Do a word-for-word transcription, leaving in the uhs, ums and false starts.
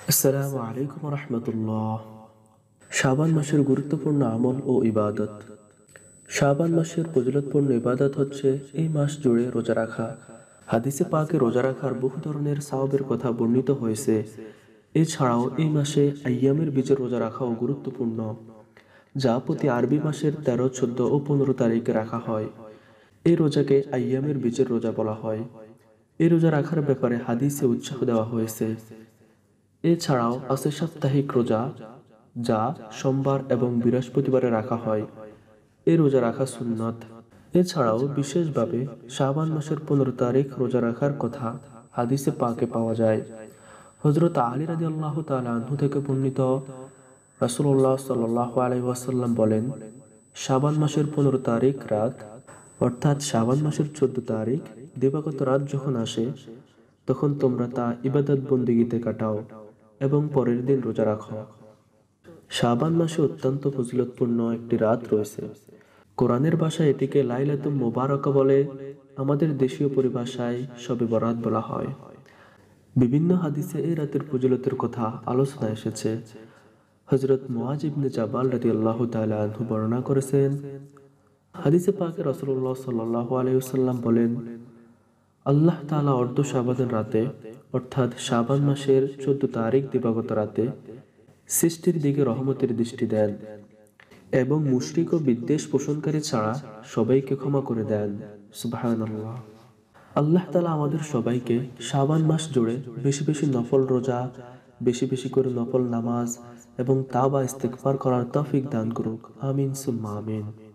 আসসালামু আলাইকুম রহমতুল্লাহ। শাবান মাসের গুরুত্বপূর্ণ আমল ও ইবাদত। শাবান মাসের ফজিলতপূর্ণ ইবাদত হচ্ছে এই মাস জুড়ে রোজা রাখা। হাদিসে পাকে রোজা রাখার বহু ধরনের সওয়াবের কথা বর্ণিত হয়েছে। এছাড়াও এই মাসে আইয়ামের বীজের রোজা রাখাও গুরুত্বপূর্ণ, যা প্রতি আরবি মাসের তেরো, চোদ্দ ও পনেরো তারিখে রাখা হয়। এই রোজাকে আইয়ামের বীজের রোজা বলা হয়। এই রোজা রাখার ব্যাপারে হাদিসে উৎসাহ দেওয়া হয়েছে। এছাড়াও আছে সাপ্তাহিক রোজা, যা সোমবার এবং বৃহস্পতিবারে রাখা হয়। এই রোজা রাখা সুন্নত। এছাড়াও বিশেষভাবে শাবান মাসের পনেরো তারিখ রোজা রাখার কথা হাদিসে পাকে পাওয়া যায়। হযরত আলী রাদিয়াল্লাহু তাআলা আনহু থেকে বর্ণিত, রাসূলুল্লাহ সাল্লাল্লাহু আলাইহি ওয়াসাল্লাম বলেন, শাবান মাসের পনেরো তারিখ রাত অর্থাৎ শাবান মাসের চোদ্দ তারিখ দিবাগত রাত যখন আসে, তখন তোমরা তা ইবাদত বন্দিগিতে কাটাও এবং পরের দিন রোজা রাখো। শাবান মাসে অত্যন্ত ফজিলতপূর্ণ একটি রাত রয়েছে। কোরআনের ভাষায় এটিকে লাইলাতুল মুবারাকা বলে, আমাদের দেশীয় পরিভাষায় শবে বরাত বলা হয়। বিভিন্ন হাদিসে এই রাতের ফজিলতের কথা আলোচনা এসেছে। হযরত মুআয ইবনে জাবাল রাদিয়াল্লাহু তাআলা আনহু বর্ণনা করেছেন, হাদিসে পাকে রাসূলুল্লাহ সাল্লাল্লাহু আলাইহি ওয়াসাল্লাম বলেন, আল্লাহ তাআলা অর্ধ শাবানের রাতে অর্থাৎ শাবান মাসের চোদ্দ তারিখ দিবাগত রাতে সৃষ্টির দিকে রহমতের দৃষ্টি দেন এবং মুশরিক ও বিদ্বেষ পোষণকারী ছাড়া সবাইকে ক্ষমা করে দেন। সুবহানাল্লাহ। আল্লাহ তাআলা আমাদের সবাইকে শাবান মাস জুড়ে বেশি বেশি নফল রোজা, বেশি বেশি করে নফল নামাজ এবং তাওবা ইস্তেগফার করার তৌফিক দান করুক। আমিন সুম্মা আমিন।